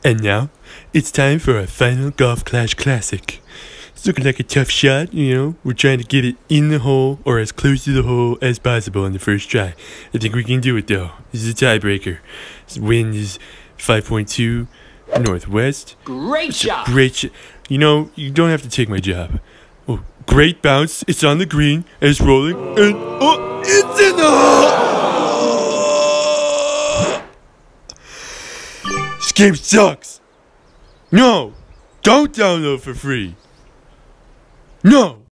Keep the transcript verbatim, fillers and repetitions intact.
And now, it's time for our final Golf Clash Classic. It's looking like a tough shot, you know. We're trying to get it in the hole or as close to the hole as possible on the first try. I think we can do it though. This is a tiebreaker. This wind is five point two northwest. Great shot! Great shot. You know, you don't have to take my job. Oh, great bounce. It's on the green and it's rolling. And oh, it's in the hole! This game sucks. No, don't download for free. No.